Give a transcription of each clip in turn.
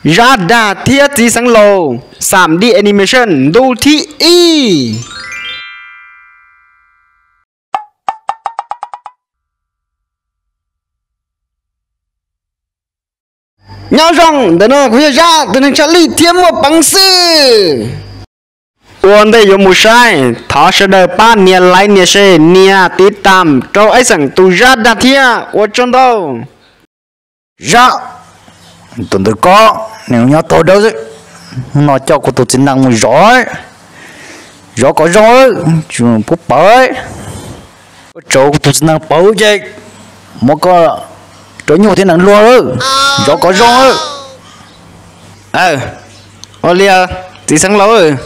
ra đà thiết tí sáng lồ 3D animation đô thị y nhau rong để nó khuya ra để nó trả lý thêm một bằng sư uốn đây dùng một sai thọ sẽ đợi ba nia lại nia xe nia tí tam cho ấy rằng tu ra đà thiết uốn trong đâu ra tuần tới có nếu nhau tôi đâu chứ nó cho của tôi chính năng một rõ có rõ trường phúc bởi chỗ của tôi chính năng bấu chứ một có chỗ nhiều thế năng luôn rõ có rõ Olia tí sáng lâu rồi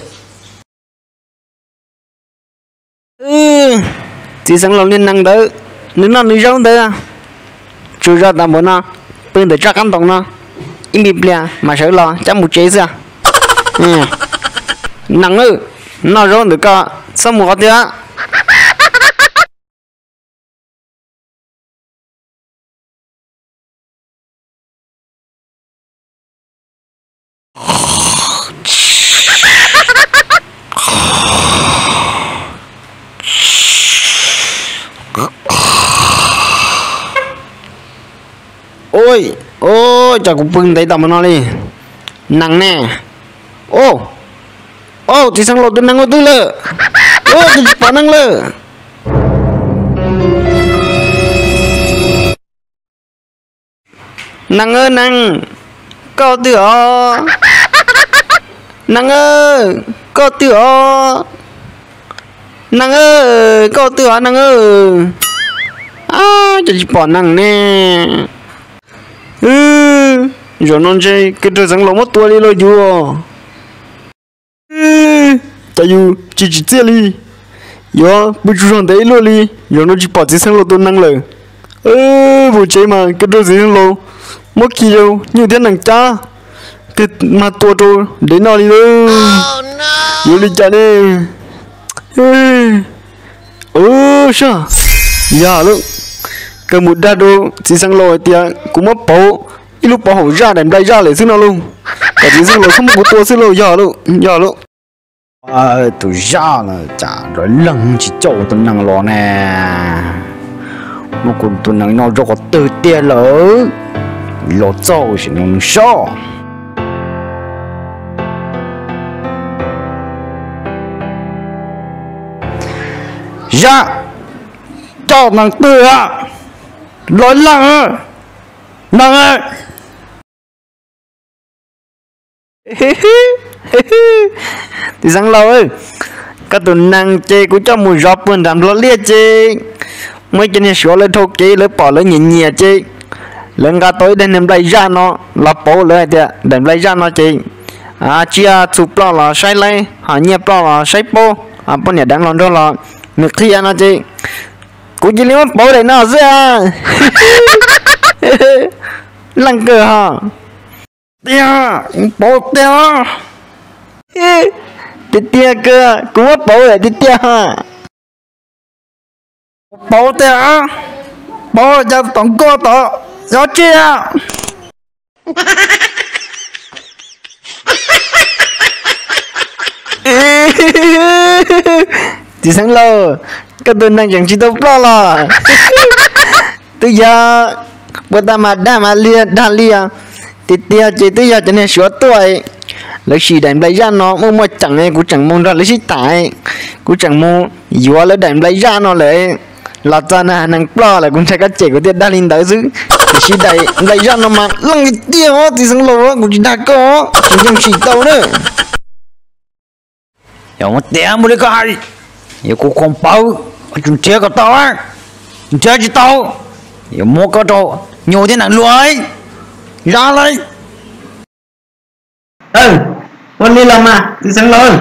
tí sáng lâu nên năng đỡ nếu nó đi rong đỡ chú ra tao muốn nó bên để chắc ăn đồng nó im bịp lìa mà sợ lo chắc một chế ra nặng ư nó rong được cả sao một cái ôi chả cũng bưng thấy tao mà nó đi nặng nè thì sang lột tôi nặng tôi lợ thì phá nặng lợ nặng ơi nặng có tựa nặng ơi có tựa nặng ơi có tựa nặng ơi chỉ bỏ nặng nè rồi non chơi cái trò sáng lồng mất tua đi rồi chưa tại dù chỉ chơi đi yo bây giờ rằng đấy luôn đi rồi nó chỉ bỏ chỉ sáng lồng tôi năng lời vụ chơi mà cái trò sáng lồng mất kỳ đâu như thế năng cha cái mà tua trâu đến nào đi đâu yo đi chơi đi sao ya luôn cái một đa đô chỉ sang lòi tiền cũng mất bổ ít lúc bỏ hổ ra đèn đây ra lại xứ nào luôn cả chỉ sang lòi không một tua xứ lòi giờ luôn tôi ra là chả rồi lần chỉ chỗ tôi năng lo nè nó còn tôi năng nó rất có tự tiền lỡ lo châu thì nó sao ra cho năng tư à nói lăng ơi thì sáng lâu ơi các tụi năng chơi cũng cho mùi rọp buồn làm lo liệt chơi mấy cái này sửa lên thô kỹ lấy bỏ lấy nhẹ nhẹ chơi lên cả tối đến đem lấy ra nó là bố lấy thì đem lấy ra nó chơi chia chụp lo là sai lấy nhẹp lo là sai bố bọn nhà đang làm đó là nước thi nó chơi cũng chỉ lấy bố để nó ra lăng cơ hả tia bố tia cơ cũng mất bố để tia hả bố tia bố cho tổng cô tổ gió chia chỉ sáng lâu các tôi đang chẳng chỉ đâu lo là từ giờ bữa ta mà đa lia thì tia chỉ từ giờ cho nên sửa tuổi lấy xì đánh lấy ra nó mua chẳng này cũng chẳng mong ra lấy xì tải cũng chẳng mua vừa lấy đánh lấy ra nó lại là cho nên năng lo là cũng sẽ có trẻ của tia đa linh tới chứ xì đánh lấy ra nó mà lăng cái tia thì sáng lâu cũng chỉ đã có chỉ chẳng chỉ đâu nữa giống một tia mua đi coi giờ cũng không bao chúng chơi có tao á chúng chơi chỉ tao giờ mua có trò nhiều thế nào luôn ấy ra lấy con đi làm mà đi sang lôi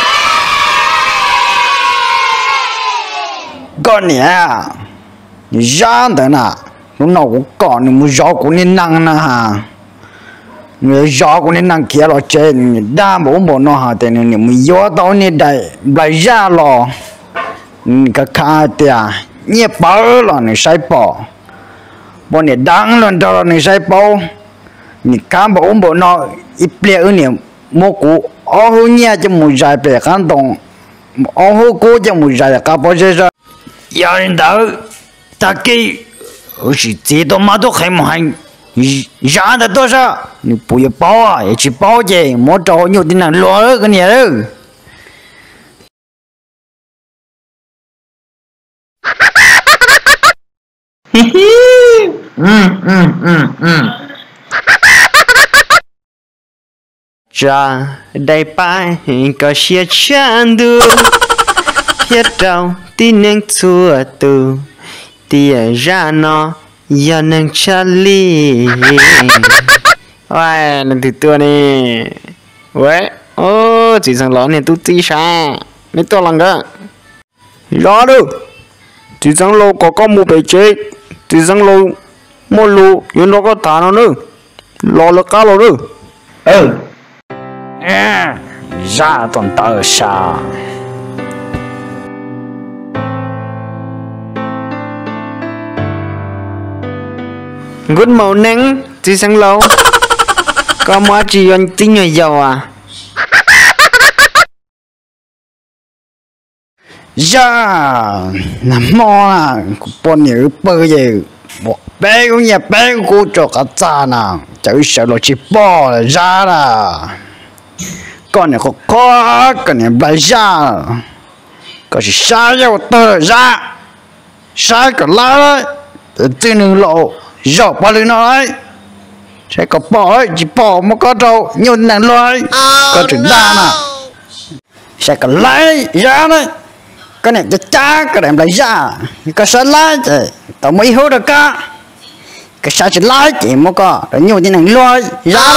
con nè ra thế nào lúc nào cũng còn một gió cũng nên năng nè ha người gió cũng nên năng kia lo trên đa bộ nó hà thế này mình gió tao nên đầy lại ra lo cái khai tia nhẹ bảo là này sai bỏ bọn này đáng lần đó này sai bỏ 你看不我那一边二年蘑菇，二后年就没在别看懂，二后过就没在干包些啥。有人到，大概我是这都嘛都还没还，让的多少？你不要包啊，也去包去，莫找有的人落了个年了。 嘿嘿，Ra đây bay có xe chan du thiết đầu tin nên chua tu tia ra nó giờ nên Charlie ôi lần thứ tư này vậy ô chỉ sang lọ này tu tí sao mấy to lần đó rõ đâu chỉ sang lô có một bể chế chỉ sang lô một lô nhưng nó có thả nó nữa lò là cá lò nữa ra toàn tờ sao Good morning, chị sang lâu. Có mua chị anh tính người giàu à? ra nằm mò à bọn nhớ bơ gì bé cũng nhà bé cũng cho cả cha nào cháu sợ lo chỉ bỏ ra là con này có con này bay ra có chỉ sai nhau tờ ra sai cả lá từ nương lộ dọc bao lưới nói sẽ có bỏ chỉ bỏ mà có đâu nhiều nàng loài có chữ đa nè sẽ có lấy ra đấy cái này cho cha cái này lấy ra cái sao lấy thì tao mới hốt được cả cái sao chỉ lấy chỉ mà có rồi nhiều như nàng loài ra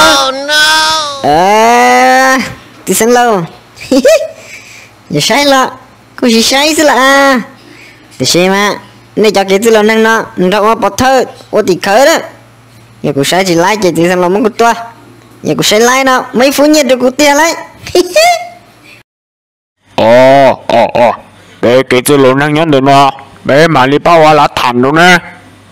đấy Tí sang lâu giờ sai là cô chỉ sai chứ là thì xem mà này cho cái thứ là năng nó đâu có bỏ thơ ô thì khởi đó giờ cô sai chỉ lái chỉ tí sang lâu muốn cô tua giờ cô sai lái nó mấy phút nhiệt được cô tia lấy bé cái thứ lỗ năng nhắn được nó bé mà đi bao hoa lá thẳm luôn nè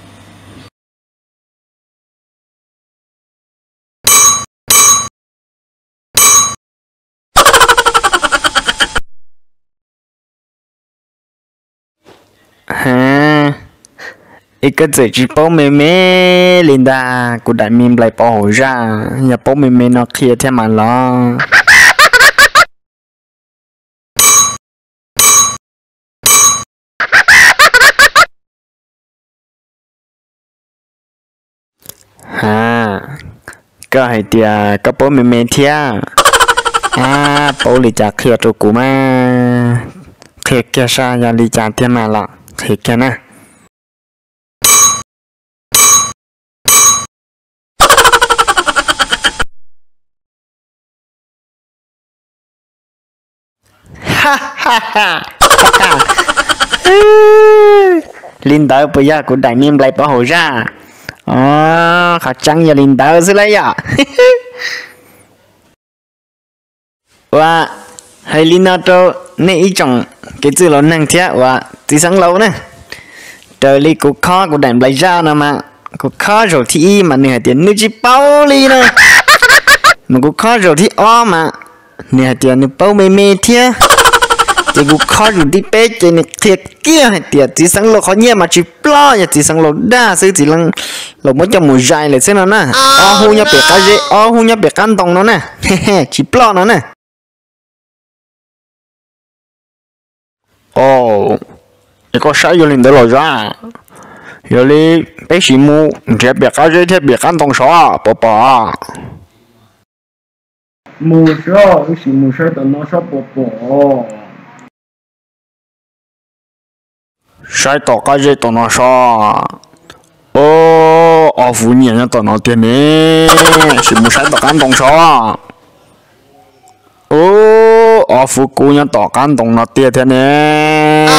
ít cái gì chỉ bảo mẹ Linda cô đại mìm lại bảo hồi ra nhà bảo mẹ nó kia theo mà lo có hay tia có bảo mẹ thia bảo lì chả kia cho cô mà kia kia sa nhà lì chả theo mà lo kia kia nè Linda bây giờ cũng đại niệm lại bảo hộ ra khá chăng nhà Linda sẽ lấy à và hay Linda cho nên ý chồng cái chữ là năng thế và chỉ sáng lâu nè trời li cũng khó cũng đành lại ra nè mà cũng khó rồi thì mà nè tiền nước chỉ bao li nè mà cũng khó rồi thì mà nè tiền nước bao mê mê thế thì cũng khó rồi đi bé chơi này thiệt kia tiền chỉ sáng lâu khó nhẹ mà chỉ lo ya chỉ sáng lâu đa sự chỉ lăng lâu mới cho mùi dài lại xem nào nè hu nhá bể cá dê hu nhá bể can tông nó nè chỉ lo nó nè cái có sai vô lên đó rồi ra giờ đi bé xí mu trẻ bể cá dê thế bể can tông sao bỏ mù sao cái gì mù sao tao nó sao bỏ sai tao cái gì tao nó sao phụ nhân tao nó tiền nè chỉ muốn sai tao can tông sao phụ cô nhân tao can tông nó tiền thế nè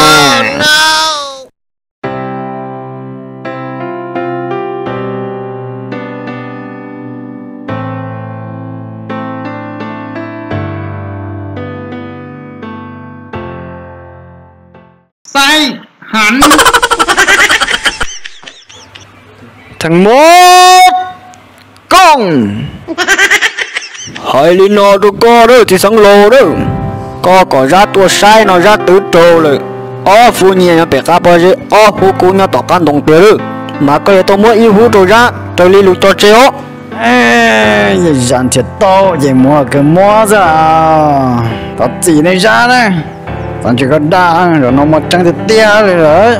sai hẳn thằng mốt con không hỏi lý nó tôi có đó thì sáng lô đó có ra tua sai nó ra tứ trâu rồi phu nhiên nó bị cá bao giờ phu cô nó tỏ can đồng tiền mà có tôi mua yêu hú rồi ra tôi đi lụt cho chéo ê dàn thiệt to vậy mua cái mua ra tao chỉ này ra này tao chỉ có đa rồi nó mà trăng thì tia rồi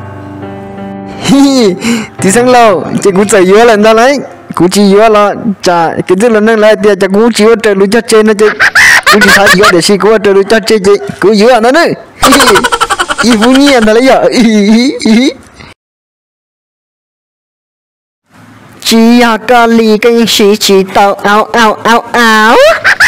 thì sáng lâu chị cũng chạy vô lần đó đấy cũng chỉ vô là chả cái thứ lần này lại thì chả cũng chỉ vô trời lụt cho trên nó chứ cũng chỉ thấy vô để xí cũng trời lụt cho trên chị cũng vô nó nữa y phu nhiên là lấy giờ chỉ có lì cái gì chỉ tao áo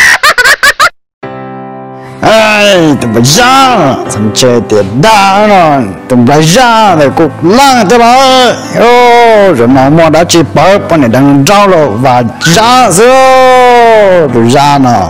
ê tụi bây giờ thằng chơi tiền đa rồi tụi bây giờ để cục lăng thế mà rồi nó mua đã chỉ bảo bọn này đang rau rồi và ra rồi tụi ra nào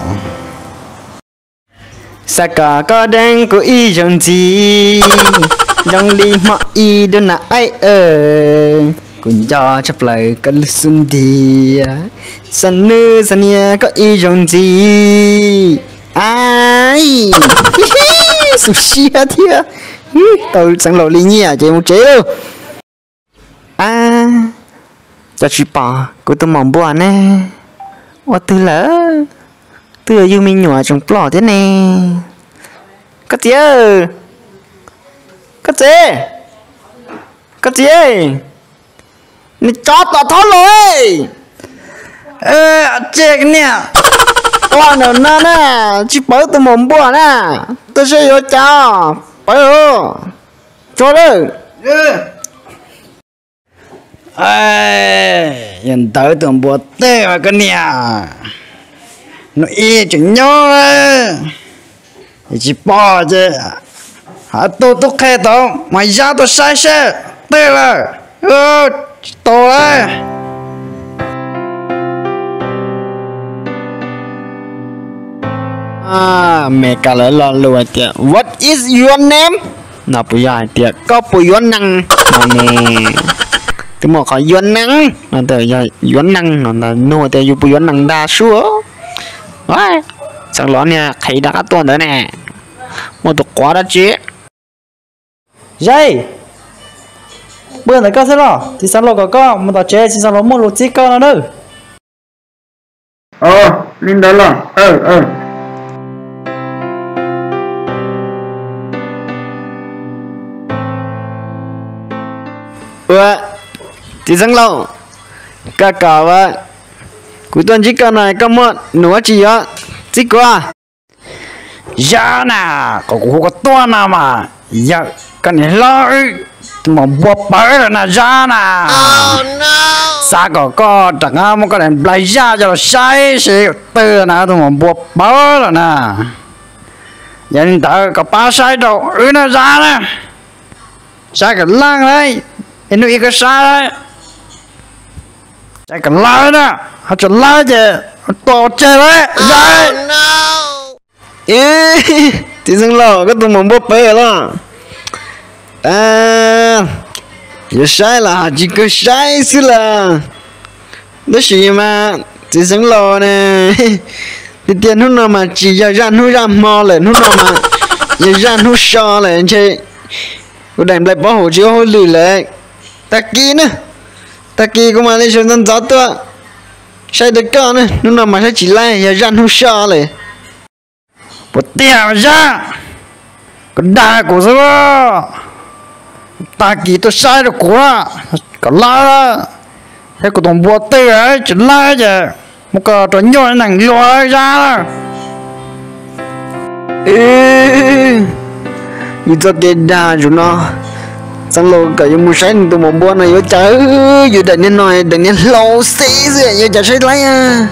sa cả có đang có ý rằng gì rằng đi mà ý đó là ai cũng cho chấp lại cái xuân đi sân nữ sân nhà có ý rằng gì ai sushi à thia tao sáng lộ lý nhỉ chị một chế đâu cho chị bỏ của tôi mong buồn nè từ lỡ từ yêu mình nhỏ trong plot thế này có gì nè chó tao tháo rồi chết nè con nào nè chị bảo tôi mong buồn nè tôi sẽ vô cho bảo cho đấy hiện tại tụi bố tê mà cái nè nó y chừng nhau chỉ bỏ chứ tôi khai tao mày ra tôi sai xe tê là tôi đấy mẹ cả lời lo lùi tiệt what is your name nào bây giờ tiệt có bùi yuan năng nè tôi mà khỏi yuan năng nó tới giờ yuan năng nó là nuôi tới bùi yuan năng đa số đấy chẳng lẽ nè thấy đã tuần nữa nè một tục quá đã chứ dây bữa này có thế nào thì sao lo có một tờ chế thì sao lo mua lụt chiếc con nữa Linh đó là thì sáng lâu cả vậy cuối tuần chỉ cần này có một nửa chỉ á chỉ qua dạ nè có tuần nào mà dạ cái này lo mà buộc bể rồi nè dạ nè sao có chẳng ai một cái này lấy ra cho nó sai xịt từ nè tôi mà buộc bể rồi nè vậy ta có ba sai đâu nó ra nè sai cái lăng đấy nó cái sai đấy sai cái lăng nè họ cho lăng chứ to chơi đấy đấy thì sáng lâu cái tụi mình bốc bể rồi giờ sai là chỉ có sai xí là đó gì mà thì sáng lâu nè thì tiền hôm nào mà chỉ giờ ra hôm ra mò lên hôm nào mà giờ ra hôm so lên chơi tôi đem lại bảo hộ chiếu hồi lì lại ta kia cũng mà lên xuống dân gió tua sai được con này hôm nào mà sẽ chỉ lại giờ ra hôm so lên một tiền ra còn đa của sao ta kỳ tôi sai được quá còn la thế của đồng bùa tư ấy chỉ la chứ một cái trò nhỏ này lòi ra như cho cái đà rồi nó xong rồi cả những mùa sáng tụi một buôn này có chở dù đợi nên nói đợi nên lâu xí rồi như chả thấy lấy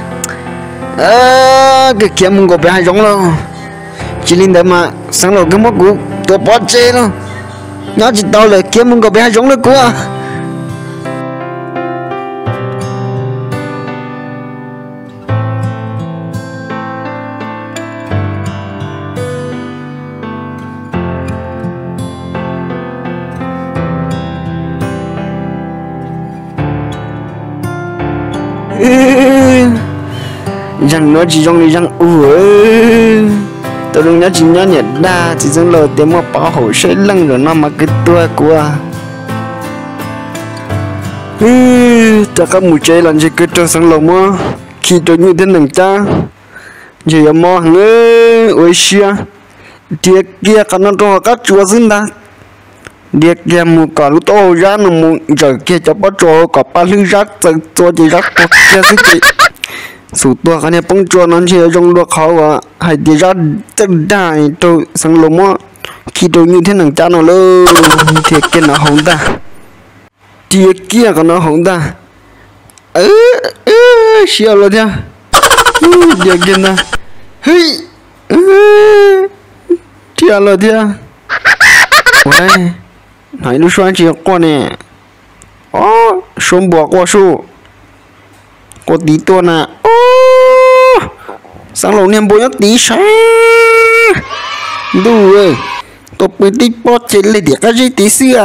cái kia mình có bị hai giống đâu chỉ linh đấy mà sáng rồi cái mốc của tôi bỏ chê luôn nó chỉ tao là kia mình có bị hai giống nữa quá răng nó chỉ trong đi răng tôi đừng nhớ chỉ nhớ nhật đa chỉ dừng lời tiếng mà bảo hộ sẽ lăng rồi nó mà cái tua của chắc các mùi chơi làm gì cứ cho sáng lồng mà khi tôi như thế nàng cha giờ mà nghe ôi xia tiệc kia cả nó cho các chúa xin ta tiệc kia một cả lúc tôi ra nó một giờ kia cho bắt cho cả ba lư rác cho chỉ rác có kia gì chị số tua cái này bông chúa nó chỉ trong lúc khó à hay đi ra tất đại tôi sáng lồng mà khi tôi như thế nàng cha nó lơ tiệc kia nó không ta tiệc kia cả nó không ta xia rồi nha tiệc kia na hey chia rồi thia喂哪路双节过呢顺波过树过底多呢sang lầu niệm bố nhắc tí sáng đủ rồi tôi bị tí bó chết lên để cái gì tí xưa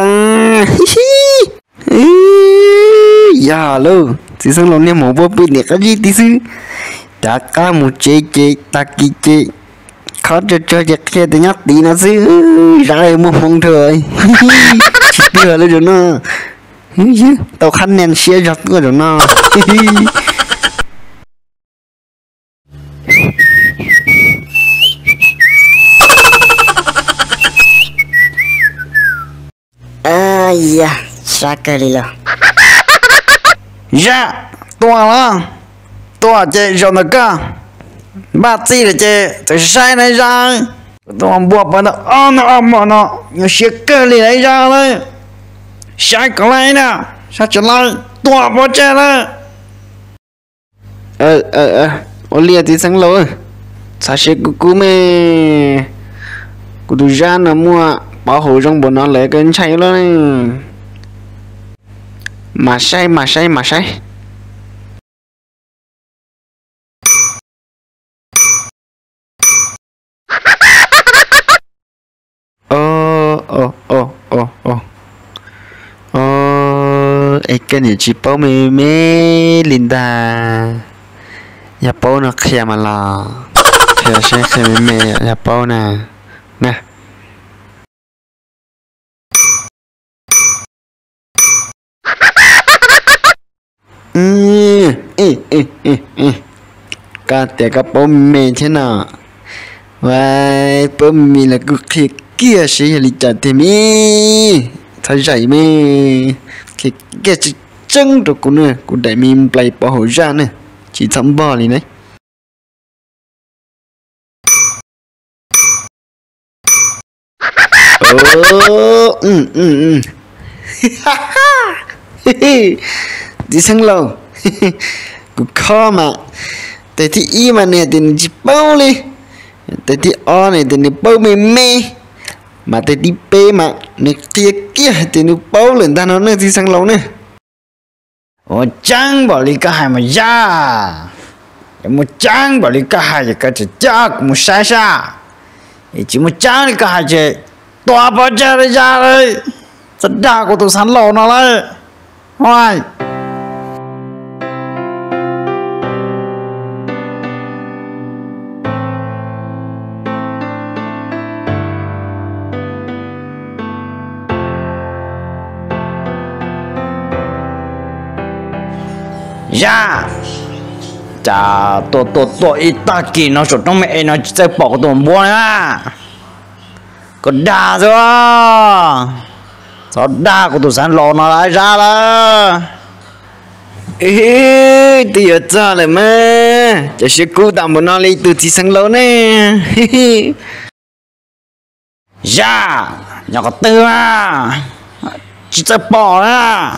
dạ luôn chỉ sang lầu niệm bố bị để cái gì tí xưa đã cả một chế ta kỹ chế khó cho kia thì nhắc tí nó xíu ra một phong thời chỉ đưa lên rồi nó tao khăn nền xe giật rồi nó dạ sao cái đi là dạ tôi chơi rồi nó cơ ba chỉ là chơi tôi sai này ra tôi không buộc vào nó nhưng sẽ cơ li này ra đấy sai cái này nè sao trở lại tôi bỏ chơi đó ô lia thì sáng lâu sao sẽ cú mê cú tu ra nó mua bảo hộ trong bộ nó lấy cái chạy luôn mà sai cái này chỉ bao mê Linda nhà bao nó khè mà là khè sẽ khè mê nhà bao nè cả tiệc cái bao mê thế nào vậy bao mê là cứ khè kia sẽ là chả thêm thấy dậy mê cái chân rồi cũng nè cũng để mình play bảo hộ ra nè chỉ thấm bò này đấy đi sang lâu cũng khó mà tại thì y mà nè thì chỉ bao đi tại thì o này thì bao mê mà tại đi p mà nè kia thì nó bao lên ta nó đi sang lâu nè trang bảo lý cả hai mà ra một trang bảo lý cả hai cái chỉ cha một sai chỉ một trang lý cả hai chỉ tòa bao giờ ra đấy rất đa của tôi sẵn lò nó đấy hoài dạ chà tôi ít ta kỳ nó sụt trong mẹ nó sẽ bỏ tôi buồn á còn đa rồi sao đa của tôi sẵn lò nó lại ra là thì ở cha lại mà chỉ sẽ cố tạm một nó lấy từ chỉ sang lâu nè dạ nhỏ có tư à chỉ sẽ bỏ á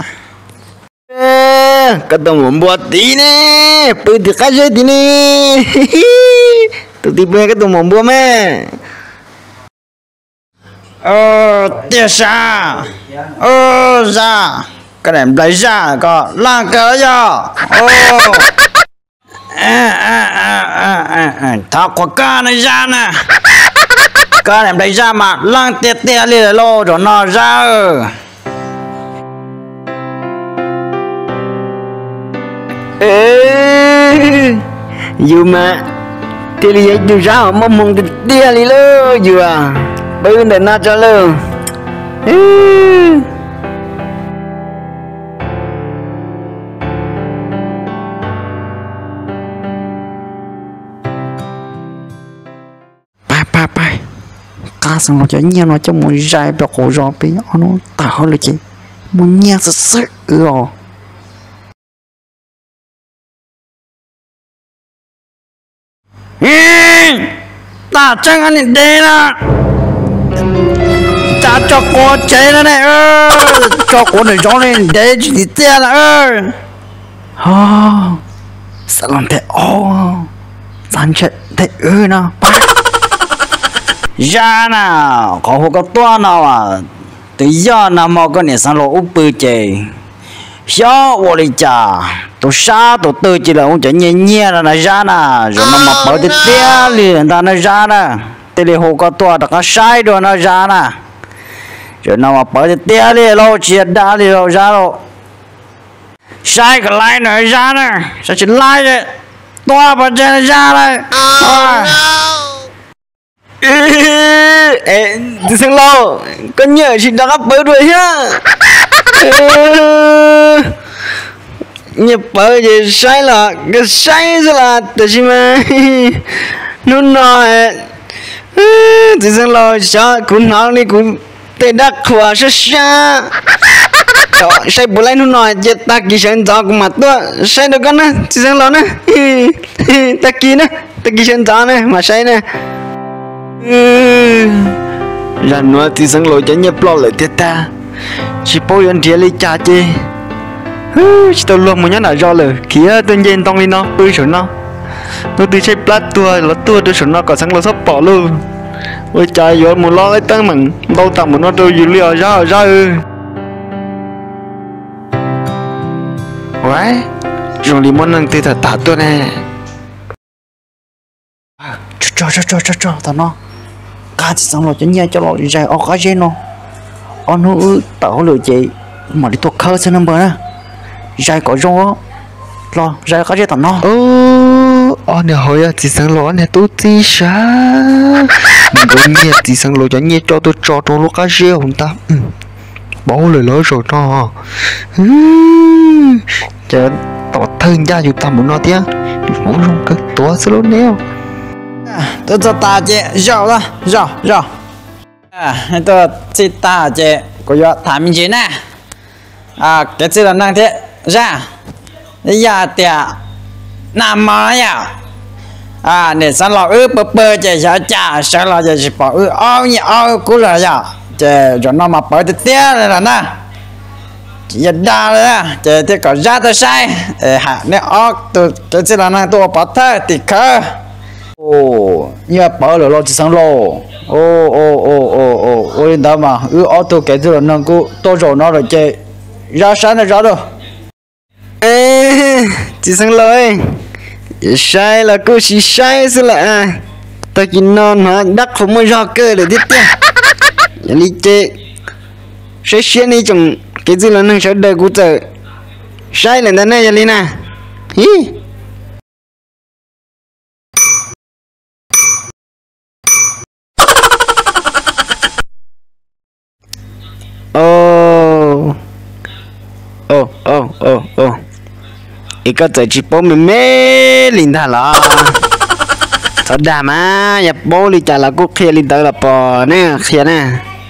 cái tông muốn buat tí nè bự thì cái gì tí nè tụi tí bê cái tông muốn buat mẹ tiếc sao ra cái này lấy ra có là cỡ cho thao có ca này ra nè cái này lấy ra mà lang tiếc liền lô rồi nó ra dù mà thì lý dù ra họ mong mong thì tia lý lơ dù à bây giờ nó cho lơ Bye. Cá xong nó cho nhau nó cho một dài bọc hồ gió bên nó tạo là chị một nhà rất sợ rồi ta chẳng ăn đi nè ta cho cô chơi nữa này cho cô này gió lên để chỉ tiền nè sao làm thế san chết thế nào ra nào có hồ có to nào à từ giờ nào mà có này sang lộ úp bự chơi sao vô đi chả tôi xa tôi tự chỉ là ông chỉ nhẹ nhẹ là ra nè rồi nó mà bảo thì tia liền ta nó ra nè thì để hồ có to đã có sai rồi nó ra nè rồi nó mà bảo thì tia liền lo chuyện đã liền lo ra rồi sai cái lại nữa ra nè sao chỉ lại đấy to bao giờ ra đây thì sang lo con nhớ chị đã gấp bớ đuổi ha nhập bớ gì sai là cái sai là tự nhiên mà nó nói thì sang lo sao cũng nói đi cũng tên đắc khỏa sao sai bữa nay nó nói chết ta kỳ sinh gió cũng mặt đó sai được con á thì sang lo nè ta kỳ sinh gió nè mà sai nè là nó thì sang lối cho nhập lo lại tiết ta chỉ bao nhiêu tiền lấy trả chứ chỉ tao luôn một nhát nào do lời kia tôi nhìn tông đi nó tôi sửa nó tôi đi chơi plat tua là tua tôi sửa nó còn sang lối sắp bỏ luôn ôi trời ơi một lo lấy tăng mặn đâu tầm một nó tôi dữ liệu ra vậy rồi đi món ăn thì thật tả tôi nè cho tao nó cá thì xong rồi cho nhẹ cho lọ dài ở cái gì nó nó tạo lửa chị mà đi tuột khơi xem number nè dài có rô lo dài cái gì tao nó nè hỏi chỉ sang lọ nè tôi tí sa mình có nghe chỉ sang lọ cho nhẹ cho tôi cho lúc cái gì không ta bỏ lời nói rồi nó chờ tỏ thân ra dù ta muốn nói tiếng muốn không cái tua sẽ luôn neo tôi cho ta chị rồi tôi chỉ ta chị có giờ thảm mình chị nè cái gì là năng thế ra giờ thì nằm mà nhá để sáng lò bơ chị sáng lò chị bỏ cú là giờ chị rồi nó mà bỏ thì tiếc là nè chị đa rồi chị thì có ra tôi sai nếu tôi cái gì là năng tôi bỏ thôi thì khờ như bảo lo chỉ sang lo ôi đó mà auto cái gì nó cũng to rồi nó rồi chơi ra sáng nó ra rồi chỉ sang lo sai là cô chỉ sai chứ là ta chỉ nó đắc không mới ra cơ để tiếp theo đi chơi sai này chồng cái gì là nó sẽ đời của trời sai là thế này vậy nè hiอีกก็จะจีบผมไม่ลินทาละสดามาอย่าโบลิจ่าละกูเคลียร์ลินทาละปอเนี่ยเคลียร์นะ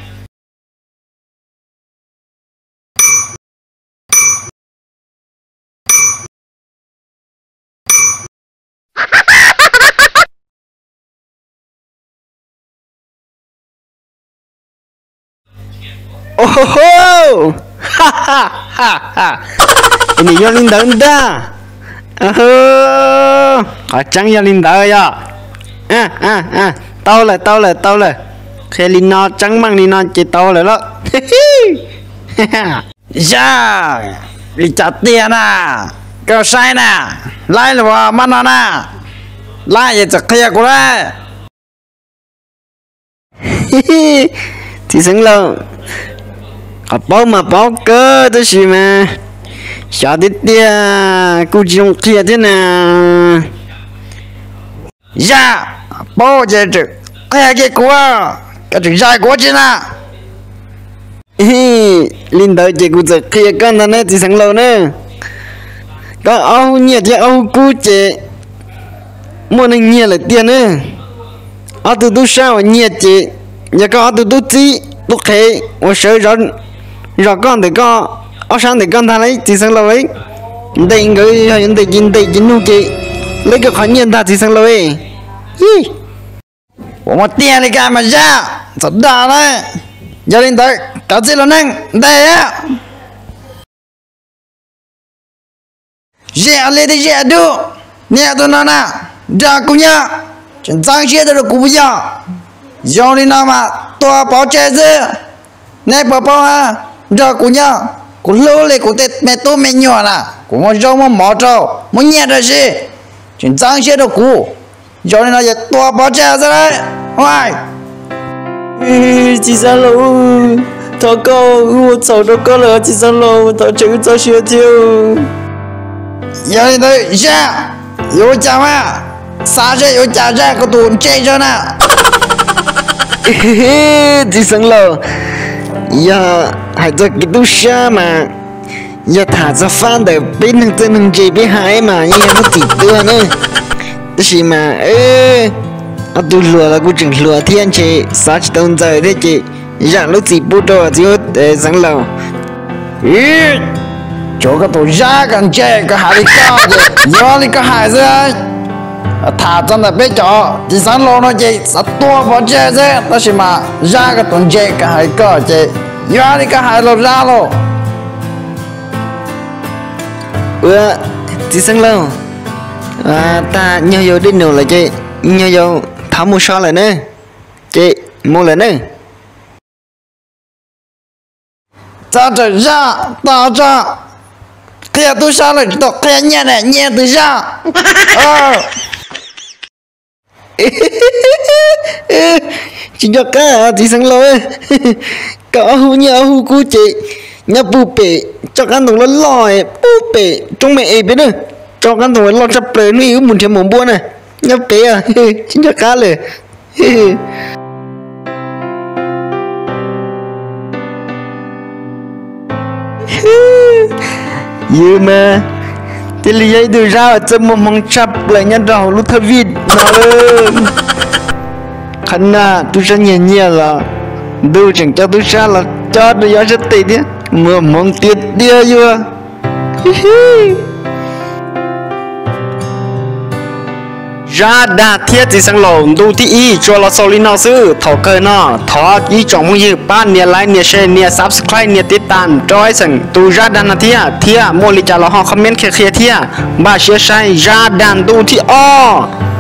โอ้โหฮ่าฮ่าฮ่าฮ่าini yo linda unda kacang ya linda ya tao lại khi lina trắng mang lina chỉ tao lại đó dạ đi trả tiền à cái sai nè lại là vào mắt nó nè lại giờ chắc kia của đấy thì sáng lâu bao mà bao cơ tôi xí mà sao đi tia cô chỉ không kia thế nào dạ bố chơi chứ cái của cái chuyện dài của chứ na linh tới chị cũng giật kia con thằng này chỉ sang lâu nữa có áo nhiệt chứ áo cũ chị mua nên nhiệt là tiền nữa áo từ tu sao nhiệt chị giờ có áo từ tu chi tu khế我sợ rồi con thì có áo sáng thì con thằng ấy chỉ sang lâu ấy đây người hiện tại chính luôn chị lấy cái khoản nhiên ta chỉ sang lâu ấy của một tiền thì cả mà ra thật đà đấy giờ lên tới cả gì là năng đây á dễ lên thì dễ được nè tôi nói nè ra cũng nhá chuyện giang chia được cũng bây giờ giờ đi nào mà tôi bảo chơi chứ nè bảo ha ra cũng nhá cũng lâu lên cũng tết mẹ tôi mẹ nhỏ nè cũng một rau mà mỏ trâu muốn nhẹ rồi gì chuyện giang chia được cũng giờ đi nào giờ tôi bảo chơi ra đấy hoài chỉ sang lâu thọ câu我走着够了chỉ sang lâu thọ chữ cho学tiêu giờ đi tới ra有讲嘛啥事有讲这个都这着呢 chỉ sang lâu giờ hãy cho cái tu sa mà giờ thả ra phan để bên thằng tên thằng chị bên hai mà như nó chỉ tua nữa cái gì mà à tôi lừa là cô chừng lừa thiên chị sao chỉ tông giờ thế chị dạng lúc gì bút đồ chỉ để sáng lầu chỗ cái tổ ra cần chơi cái hải đi cao chứ nhớ đi cái hải rồi thả chân là biết chỗ chỉ sáng lâu nó chơi sát tua vào chơi chứ đó là mà ra cái tuần chơi cái hải cao chơi nhớ đi cái hải lâu ra luôn chỉ sáng lầu ta nhớ vô đi nữa là chị nhớ vô tháo mua so lại nữa chị mua lại nữa ta trở ra ta ra khi tôi sao lại tôi khi nhẹ này nhẹ từ ra chỉ cho cá chỉ sáng lối có hu nhớ hu cu chị nhớ bù bể cho căn đồng nó lòi bù bể trong mẹ ấy biết nữa cho căn đồng nó lòi chập bể nuôi muốn thêm một buôn này nhớ bể à chỉ cho cáเลยnhư mà thì lý do đưa ra ở trong một mong chập lại nhân đầu lúc thơ vịt nó khăn à tôi sẽ nhẹ nhẹ là đưa chẳng cho tôi ra là cho tôi gió rất tệ đi mưa mong tiết đĩa chưa ra đà thiết thì sang lồng đu thì y cho là sau linh nào sư thọ cơ nó thọ ý trọng muốn gì ba nia like nia share nia subscribe nia tiết tàn cho ai sừng tu ra đàn là thia mua li trả là họ comment kia thia ba share sai ra đàn đu thì o